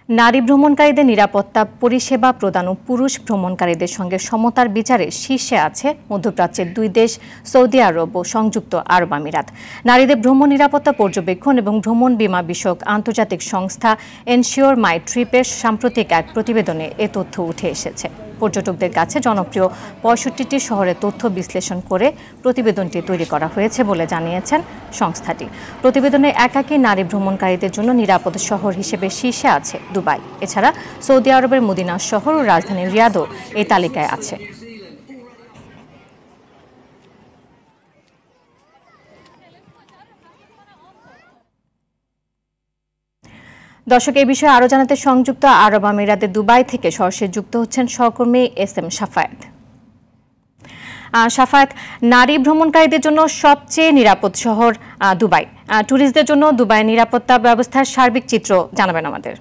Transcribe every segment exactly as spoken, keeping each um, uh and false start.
নারী ভ্রমণকারীদের নিরাপত্তা পরিষেবা প্রদান ও পুরুষ ভ্রমণকারীদের সঙ্গে সমতার বিচারে শীর্ষে আছে মধ্যপ্রাচ্যের দুই দেশ সৌদি আরব ও সংযুক্ত আরব আমিরাত। নারীদের ভ্রমণ নিরাপত্তা পর্যবেক্ষণ এবং ভ্রমণ বীমা বিষয়ক আন্তর্জাতিক সংস্থা এনশিওর মাই ট্রিপের সাম্প্রতিক এক প্রতিবেদনে এ তথ্য উঠে এসেছে। পর্যটকদের কাছে জনপ্রিয় পঁয়ষট্টিটি শহরে তথ্য বিশ্লেষণ করে প্রতিবেদনটি তৈরি করা হয়েছে বলে জানিয়েছেন সংস্থাটি। প্রতিবেদনে একাকী নারী ভ্রমণকারীদের জন্য নিরাপদ শহর হিসেবে শীর্ষে আছে দুবাই। এছাড়া সৌদি আরবের মদিনা শহর ও রাজধানী রিয়াদও এই তালিকায় আছে। দর্শক, এই বিষয়ে আরো জানাতে সংযুক্ত আরব আমিরাতের দুবাই থেকে সরাসরি যুক্ত হচ্ছেন সহকর্মী এস এম সাফায়েত। সাফায়েত, নারী ভ্রমণকারীদের জন্য সবচেয়ে নিরাপদ শহর দুবাই। ট্যুরিস্টদের জন্য দুবাই নিরাপত্তা ব্যবস্থার সার্বিক চিত্র জানাবেন আমাদের।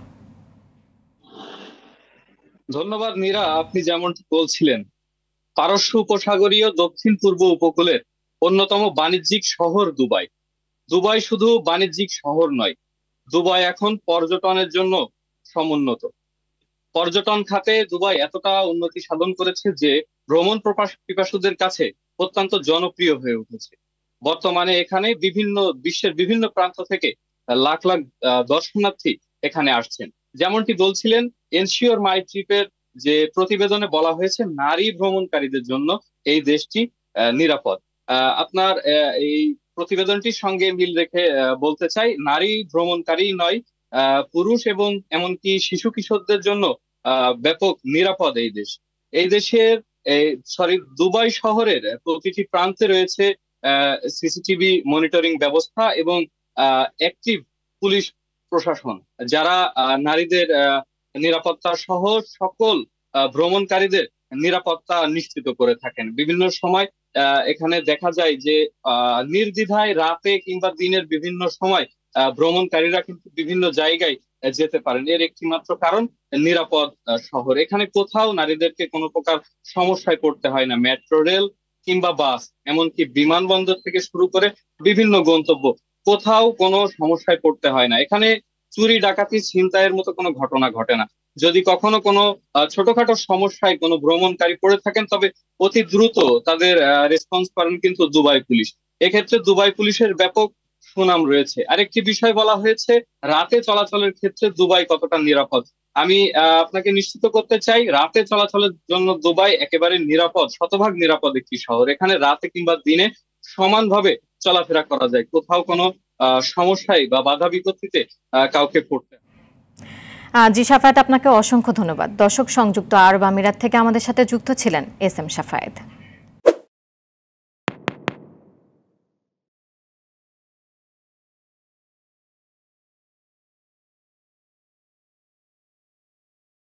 ধন্যবাদ নীরা, আপনি যেমনটি বলছিলেন, পারস্য উপসাগরীয় দক্ষিণ পূর্ব উপকূলের অন্যতম বাণিজ্যিক শহর দুবাই। দুবাই শুধু বাণিজ্যিক শহর নয়, দুবাই এখন পর্যটনের জন্য সমুন্নত। পর্যটন খাতে দুবাই এতটা উন্নতি সাধন করেছে যে ভ্রমণ পিপাসুদের কাছে অত্যন্ত জনপ্রিয় হয়ে উঠেছে। বর্তমানে এখানে বিভিন্ন বিশ্বের বিভিন্ন প্রান্ত থেকে লাখ লাখ দর্শনার্থী এখানে আসছেন। যেমনটি বলছিলেন, এনশিওর মাই ট্রিপের যে প্রতিবেদনে বলা হয়েছে নারী ভ্রমণকারীদের জন্য এই দেশটি নিরাপদ। আপনার এই প্রতিবেদনটির সঙ্গে মিল রেখে বলতে চাই, নারী ভ্রমণকারী নয়, পুরুষ এবং এমনকি শিশু কিশোরদের জন্য আহ ব্যাপক নিরাপদ এই দেশ। এই দেশের সরি দুবাই শহরের প্রতিটি প্রান্তে রয়েছে আহ সিসিটিভি মনিটরিং ব্যবস্থা এবং আহ অ্যাক্টিভ পুলিশ প্রশাসন, যারা নারীদের আহ নিরাপত্তা সহ সকল ভ্রমণকারীদের নিরাপত্তা নিশ্চিত করে থাকেন। বিভিন্ন সময় আহ এখানে দেখা যায় যে আহ নির্দ্বিধায় রাতে কিংবা দিনের বিভিন্ন সময় ভ্রমণকারীরা কিন্তু বিভিন্ন জায়গায় যেতে পারেন। এর একটি মাত্র কারণ নিরাপদ শহর। এখানে কোথাও নারীদেরকে কোনো প্রকার সমস্যায় পড়তে হয় না। মেট্রো রেল কিংবা বাস, এমনকি বিমানবন্দর থেকে শুরু করে বিভিন্ন গন্তব্য, কোথাও কোনো সমস্যায় পড়তে হয় না। এখানে চুরি ডাকাতি ছিনতাইয়ের মতো কোনো ঘটনা ঘটে না। যদি কখনো কোনো ছোটখাটো সমস্যায় কোনো ভ্রমণকারী পড়ে থাকেন, তবে অতি দ্রুত তাদের রেসপন্স করেন কিন্তু দুবাই পুলিশ। এক্ষেত্রে দুবাই পুলিশের ব্যাপক সুনাম রয়েছে। আরেকটি বিষয় বলা হয়েছে, রাতে চলাচলের ক্ষেত্রে দুবাই কতটা নিরাপদ। আমি আপনাকে নিশ্চিত করতে চাই, রাতে চলাচলের জন্য দুবাই একেবারে নিরাপদ, শতভাগ নিরাপদ একটি শহর। এখানে রাতে কিংবা দিনে সমানভাবে চলাফেরা করা যায়, কোথাও কোনো আহ সমস্যায় বা বাধা বিপত্তিতে কাউকে পড়তে। জি সাফায়েত, আপনাকে অসংখ্য ধন্যবাদ। দর্শক, সংযুক্ত আরব আমিরাত থেকে আমাদের সাথে যুক্ত ছিলেন এস এম সাফায়েত।